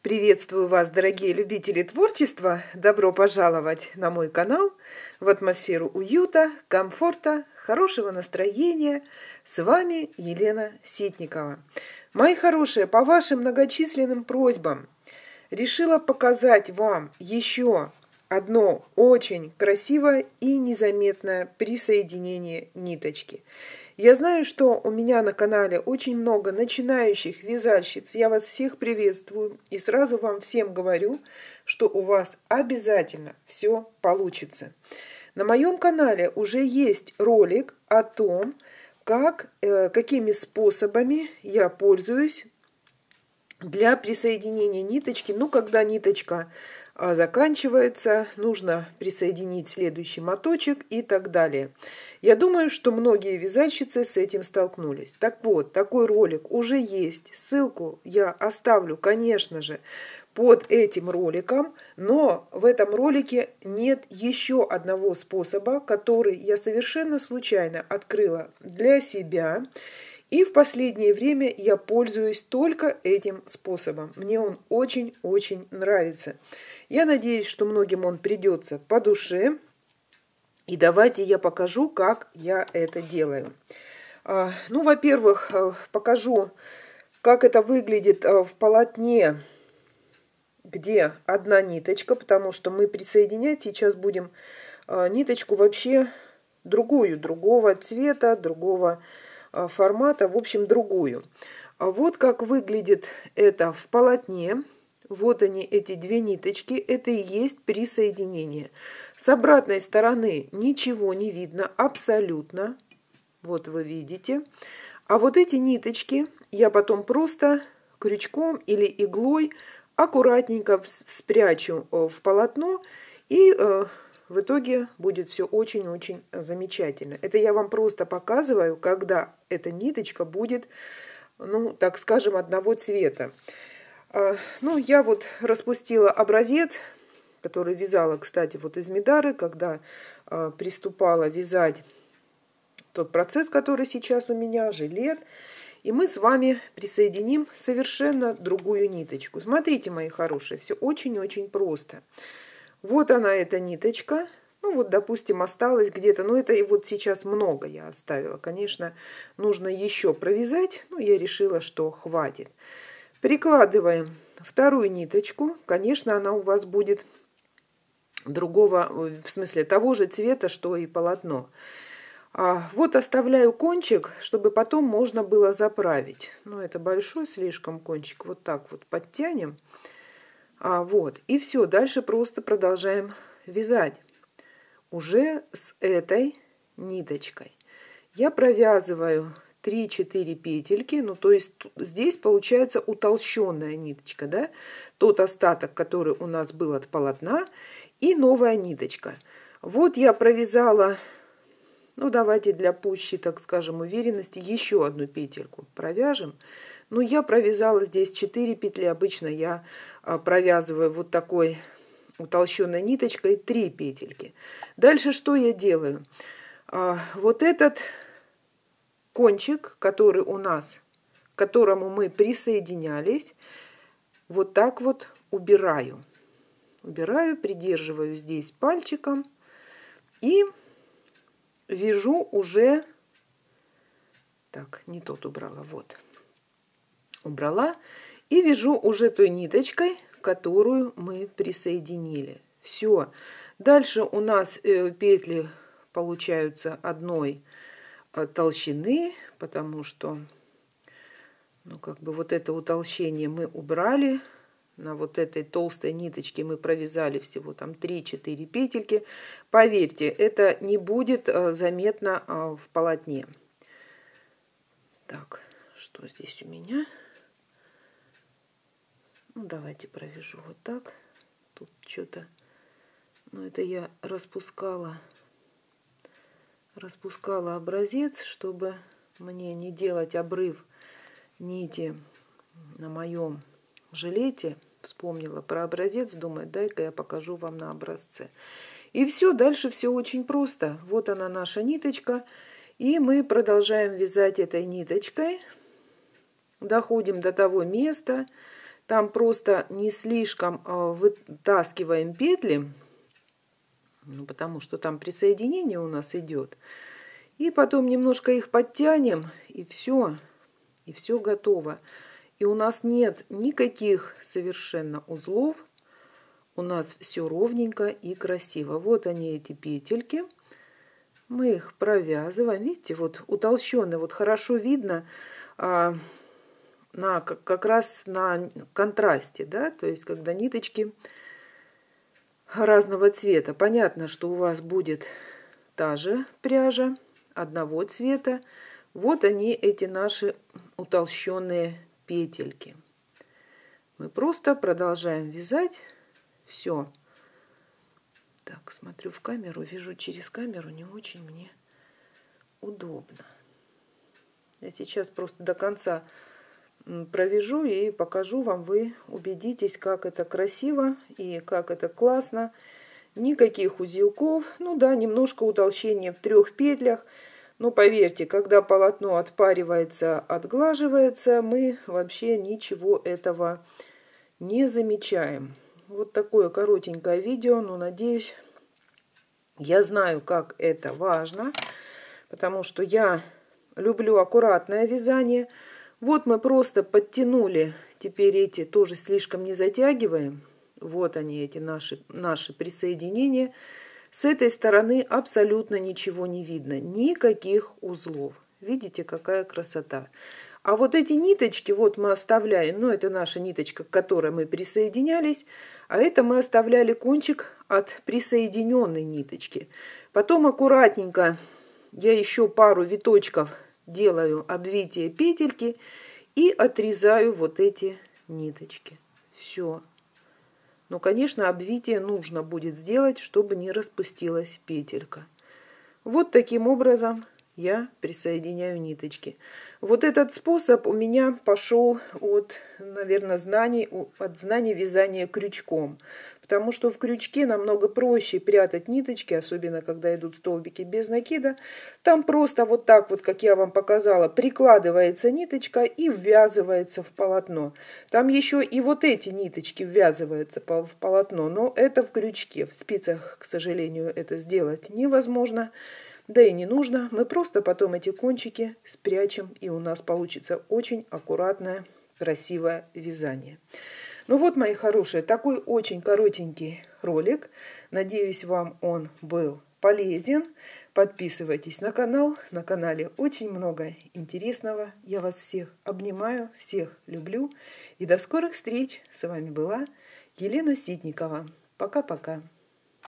Приветствую вас, дорогие любители творчества! Добро пожаловать на мой канал в атмосферу уюта, комфорта, хорошего настроения. С вами Елена Ситникова. Мои хорошие, по вашим многочисленным просьбам решила показать вам еще одно очень красивое и незаметное присоединение ниточки. Я знаю, что у меня на канале очень много начинающих вязальщиц. Я вас всех приветствую и сразу вам всем говорю, что у вас обязательно все получится. На моем канале уже есть ролик о том, какими способами я пользуюсь для присоединения ниточки. Когда ниточка заканчивается, нужно присоединить следующий моточек и так далее. Я думаю, что многие вязальщицы с этим столкнулись. Так вот, такой ролик уже есть. Ссылку я оставлю, конечно же, под этим роликом. Но в этом ролике нет еще одного способа, который я совершенно случайно открыла для себя. И в последнее время я пользуюсь только этим способом. Мне он очень-очень нравится. Я надеюсь, что многим он придется по душе. И давайте я покажу, как я это делаю. Во-первых, покажу, как это выглядит в полотне, где одна ниточка, потому что мы присоединять сейчас будем ниточку вообще другого цвета, другого формата, в общем, другую. Вот как выглядит это в полотне. Вот они, эти две ниточки, это и есть присоединение. С обратной стороны ничего не видно абсолютно. Вот вы видите. А вот эти ниточки я потом просто крючком или иглой аккуратненько спрячу в полотно, и в итоге будет все очень-очень замечательно. Это я вам просто показываю, когда эта ниточка будет, так скажем, одного цвета. Я вот распустила образец, который вязала, кстати, вот из Мидары, когда приступала вязать тот процесс, который сейчас у меня, жилет. И мы с вами присоединим совершенно другую ниточку. Смотрите, мои хорошие, все очень-очень просто. Вот она, эта ниточка. Допустим, осталось где-то, это и вот сейчас много я оставила. Конечно, нужно еще провязать, я решила, что хватит. Прикладываем вторую ниточку. Конечно, она у вас будет того же цвета, что и полотно. Вот оставляю кончик, чтобы потом можно было заправить. Это большой слишком кончик. Вот так вот подтянем. И все. Дальше просто продолжаем вязать. Уже с этой ниточкой. Я провязываю 3-4 петельки, то есть здесь получается утолщенная ниточка, да? Тот остаток, который у нас был от полотна, и новая ниточка. Вот я провязала, давайте для пущей, так скажем, уверенности, еще одну петельку провяжем. Я провязала здесь 4 петли, обычно я провязываю вот такой утолщенной ниточкой 3 петельки. Дальше что я делаю? Вот этот кончик, который у нас, к которому мы присоединялись, вот так вот убираю. Убираю, придерживаю здесь пальчиком и вяжу уже... Так, не тот убрала, вот. Убрала и вяжу уже той ниточкой, которую мы присоединили. Все. Дальше у нас петли получаются одной толщины, потому что вот это утолщение мы убрали. На вот этой толстой ниточке мы провязали всего там 3-4 петельки. Поверьте, это не будет заметно в полотне. Так, что здесь у меня? Давайте провяжу вот так. Тут что-то... это я распускала образец, чтобы мне не делать обрыв нити на моем жилете. Вспомнила про образец, думаю, дай-ка я покажу вам на образце. И все, дальше все очень просто. Вот она, наша ниточка. И мы продолжаем вязать этой ниточкой. Доходим до того места, Там просто не слишком вытаскиваем петли, ну, потому что там присоединение у нас идет. И потом немножко их подтянем, и все готово. И у нас нет никаких совершенно узлов. У нас все ровненько и красиво. Вот они, эти петельки. Мы их провязываем. Видите, вот утолщенные, вот хорошо видно как раз на контрасте, да, то есть когда ниточки разного цвета. Понятно, что у вас будет та же пряжа одного цвета. Вот они, эти наши утолщенные петельки. Мы просто продолжаем вязать. Все. Так, смотрю в камеру, вяжу через камеру, не очень мне удобно. Я сейчас просто до конца провяжу и покажу вам, вы убедитесь, как это красиво и как это классно. Никаких узелков, ну да, немножко утолщения в 3 петлях. Но поверьте, когда полотно отпаривается, отглаживается, мы вообще ничего этого не замечаем. Вот такое коротенькое видео, но надеюсь, я знаю, как это важно, потому что я люблю аккуратное вязание. Вот мы просто подтянули, теперь эти тоже слишком не затягиваем. Вот они, эти наши присоединения. С этой стороны абсолютно ничего не видно, никаких узлов. Видите, какая красота. А вот эти ниточки, вот мы оставляем, ну это наша ниточка, к которой мы присоединялись, а это мы оставляли кончик от присоединенной ниточки. Потом аккуратненько я еще пару виточков делаю обвитие петельки и отрезаю вот эти ниточки. Все. Но, конечно, обвитие нужно будет сделать, чтобы не распустилась петелька. Вот таким образом я присоединяю ниточки. Вот этот способ у меня пошел от, наверное, знаний вязания крючком. Потому что в крючке намного проще прятать ниточки, особенно когда идут столбики без накида. Там просто вот так вот, как я вам показала, прикладывается ниточка и ввязывается в полотно. Там еще и вот эти ниточки ввязываются в полотно, но это в крючке. В спицах, к сожалению, это сделать невозможно. Да и не нужно. Мы просто потом эти кончики спрячем, и у нас получится очень аккуратное, красивое вязание. Ну вот, мои хорошие, такой очень коротенький ролик. Надеюсь, вам он был полезен. Подписывайтесь на канал. На канале очень много интересного. Я вас всех обнимаю, всех люблю. И до скорых встреч. С вами была Елена Ситникова. Пока-пока.